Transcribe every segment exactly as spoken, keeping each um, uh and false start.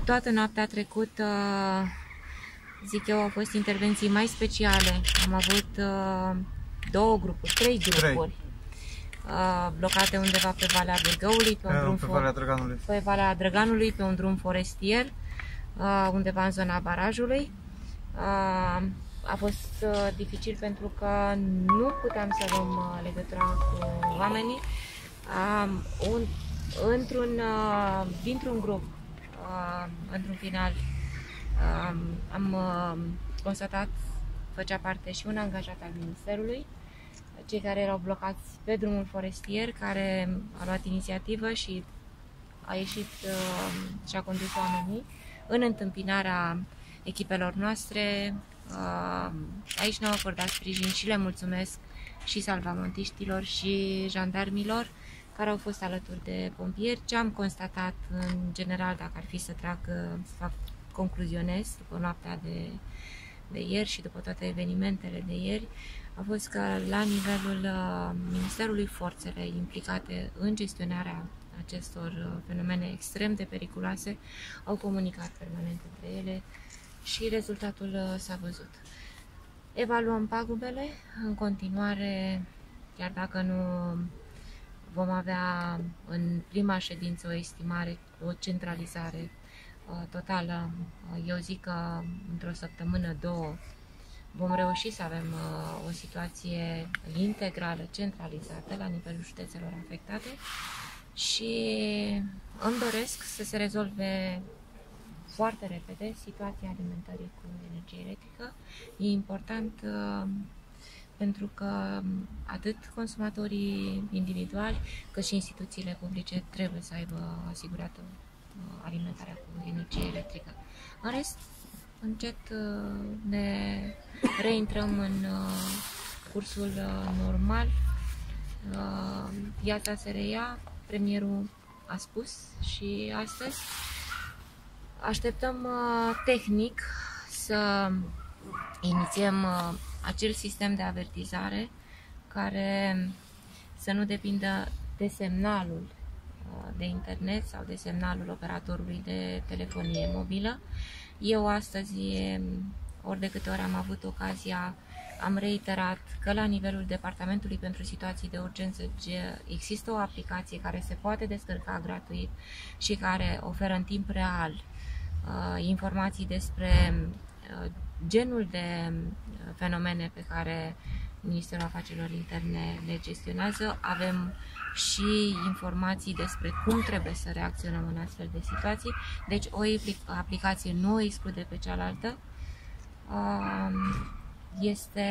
toată noaptea trecută, zic eu, au fost intervenții mai speciale. Am avut uh, două grupuri, trei grupuri uh, blocate undeva pe Valea Bârgăului, pe, un pe, drum pe Valea Drăganului. Pe Valea Drăganului, pe un drum forestier, uh, undeva în zona barajului. Uh, a fost uh, dificil pentru că nu puteam să luăm uh, legătura cu oamenii. Uh, un, într-un, uh, dintr-un grup, uh, într-un final, uh, am uh, constatat, făcea parte și un angajat al Ministerului, cei care erau blocați pe drumul forestier, care a luat inițiativă și a ieșit uh, și a condus oamenii în întâmpinarea echipelor noastre. Uh, aici ne-au acordat sprijin și le mulțumesc și salvamontiștilor și jandarmilor care au fost alături de pompieri. Ce am constatat în general, dacă ar fi să trag, să fac, concluzionez după noaptea de, de ieri și după toate evenimentele de ieri, a fost că la nivelul uh, Ministerului Forțele implicate în gestionarea acestor fenomene extrem de periculoase au comunicat permanent între ele și rezultatul s-a văzut. Evaluăm pagubele în continuare, chiar dacă nu vom avea în prima ședință o estimare, o centralizare totală. Eu zic că într-o săptămână, două, vom reuși să avem o situație integrală, centralizată la nivelul județelor afectate și îmi doresc să se rezolve foarte repede situația alimentării cu energie electrică. E important uh, pentru că atât consumatorii individuali cât și instituțiile publice trebuie să aibă asigurată uh, alimentarea cu energie electrică. În rest, încet uh, ne reintrăm în uh, cursul uh, normal. Uh, viața se reia, premierul a spus și astăzi. Așteptăm uh, tehnic să inițiem uh, acel sistem de avertizare care să nu depindă de semnalul uh, de internet sau de semnalul operatorului de telefonie mobilă. Eu astăzi, ori de câte ori am avut ocazia, am reiterat că la nivelul Departamentului pentru Situații de Urgență există o aplicație care se poate descărca gratuit și care oferă în timp real uh, informații despre uh, genul de fenomene pe care Ministerul Afacerilor Interne le gestionează. Avem și informații despre cum trebuie să reacționăm în astfel de situații. Deci o aplicație nu o exclude pe cealaltă. Uh, Este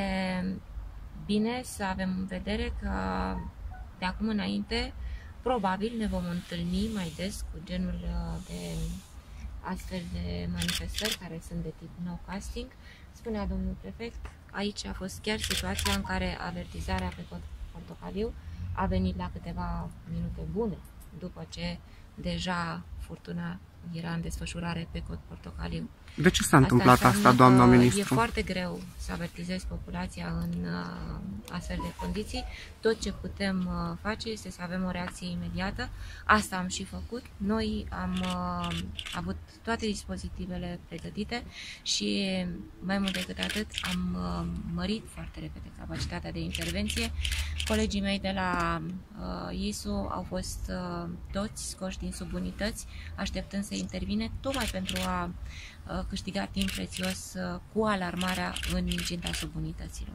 bine să avem în vedere că de acum înainte probabil ne vom întâlni mai des cu genul de astfel de manifestări care sunt de tip no casting. Spunea domnul prefect, aici a fost chiar situația în care avertizarea pe cod portocaliu a venit la câteva minute bune după ce deja furtuna era în desfășurare pe cod portocaliu. De ce s-a întâmplat asta, doamna ministru? E foarte greu să avertizezi populația în uh, astfel de condiții. Tot ce putem uh, face este să avem o reacție imediată. Asta am și făcut. Noi am uh, avut toate dispozitivele pregătite și mai mult decât atât am uh, mărit foarte repede capacitatea de intervenție. Colegii mei de la uh, I S U au fost uh, toți scoși din subunități, așteptând să intervine, tocmai pentru a câștiga timp prețios cu alarmarea în incinta subunităților.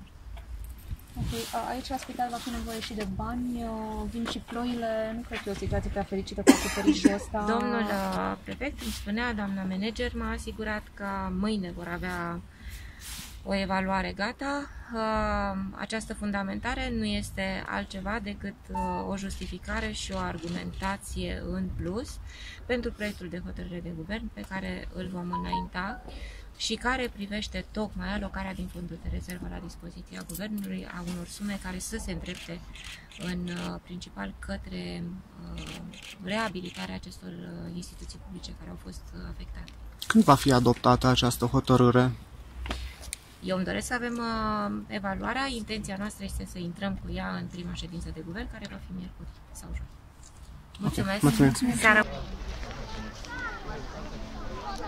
Ok, aici la spital va fi nevoie și de bani, vin și ploile, nu cred că e o situație prea fericită cu acoperișul ăsta. Domnul prefect îmi spunea, doamna manager m-a asigurat că mâine vor avea o evaluare gata. Această fundamentare nu este altceva decât o justificare și o argumentație în plus pentru proiectul de hotărâre de guvern pe care îl vom înainta și care privește tocmai alocarea din fondul de rezervă la dispoziția guvernului a unor sume care să se îndrepte în principal către reabilitarea acestor instituții publice care au fost afectate. Când va fi adoptată această hotărâre? Eu îmi doresc să avem uh, evaluarea. Intenția noastră este să intrăm cu ea în prima ședință de guvern, care va fi miercuri sau joi. Mulțumesc! Mulțumesc. Seara.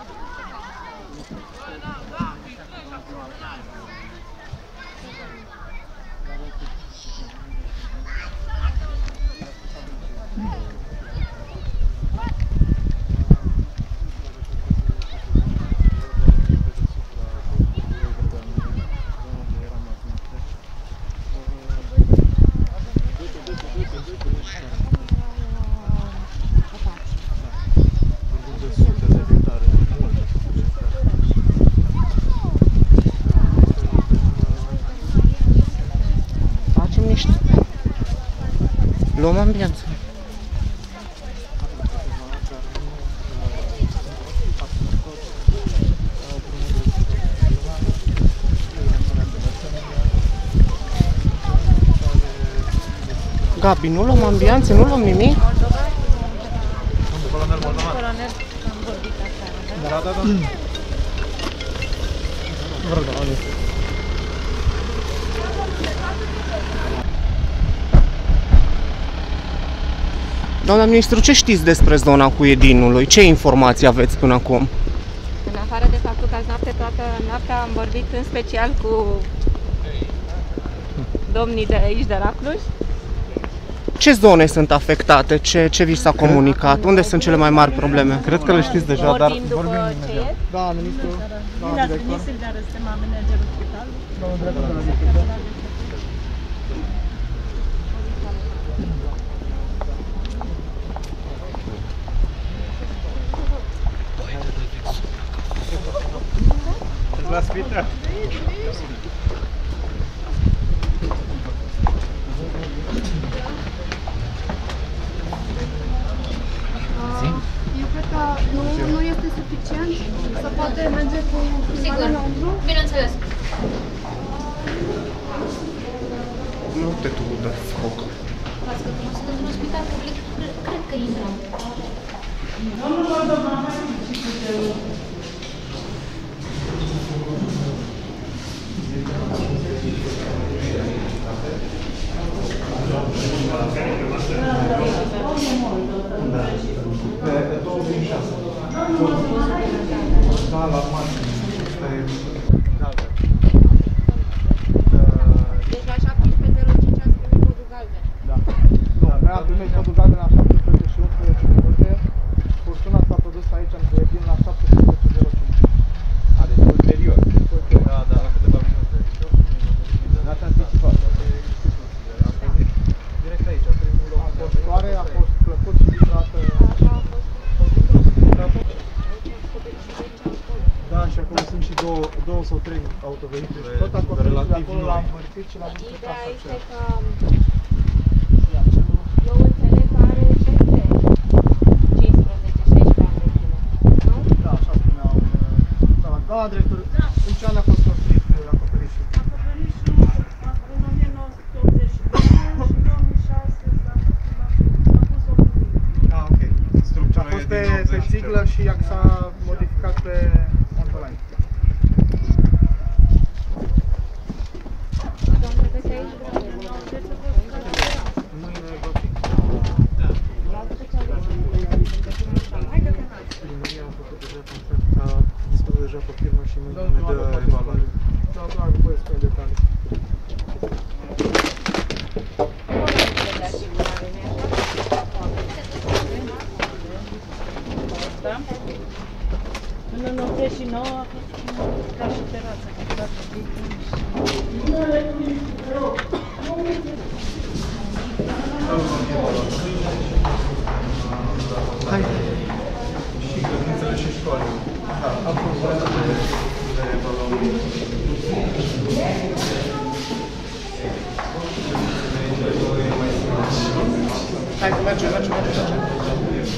Luăm ambianță. Gabi, nu luăm ambianță, nu luăm nimic? Colonel, am vorbit aseară, da? Da, da, da. Vreau, da, Doamna ministru, ce știți despre zona cu Edinului? Ce informații aveți până acum? În afară de faptul că azi noapte, toată noaptea am vorbit în special cu domnii de aici, de la Cluj. Ce zone sunt afectate? Ce, ce vi s-a comunicat? Unde sunt cele mai mari probleme? Cred că le știți deja, dar Vorbim după ce e? Da, ministru, Bine ați venit, Silvia Răstema, managerul spitalului. domnul director de la ministru. La spital. Eu cred că nu, nu este suficient, să poate merge cu Sigur, bineînțeles. Nu te tu de foc. Ați că nu sunt într-un spital public, cred, cred că intrăm. Pe două mii șase. Da, la maxim. Deci la șaptesprezece zero cinci ați primit codul galben. Da. Nu, noi am primit codul galben la șaptesprezece și unsprezece minute. Furtuna s-a produs aici în Boiedin la șaptesprezece zero cinci. A, deci ulterior. Da, da, la câteva minute. N-ați anticipat. Direct aici, primul loc. A fost soare, a fost plăcut și vibrată. Da, și acolo sunt și două, două sau trei autovehicule. Tot acolo, acolo l-am învârtit și l-am dus pe Ideea casa este aceea. că eu înțeleg că are peste cincisprezece șaisprezece ani de zile, nu? Da, așa spuneau. Da, da, director, în ce an a fost construit acoperișul? Acoperișul în o mie nouă sute optzeci și doi și în două mii șase s-a pus o cutie. Ah, ok. Structura a fost pe, pe țiglă și ea s-a modificat pe online. Domnule, veți aici vreau. Mâine va fi. Primăria a făcut deja contract, a discutat deja cu firma și mâine ne dă evaluare. Da, doar nu voi spune detalii. În optzeci și nouă a fost ca și terața. Hai! Și grădinițele și școală. Da, a fost vorba de, de evaluare. Hai, merge, merge, merge, merge.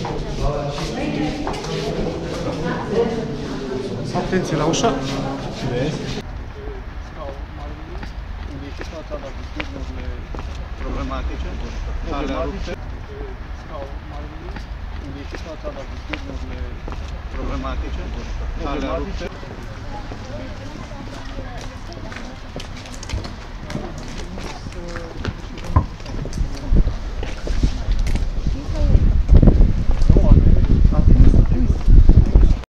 Atenție la ușa. Vezi? Problematice ale rupte. Problematice ale rupte.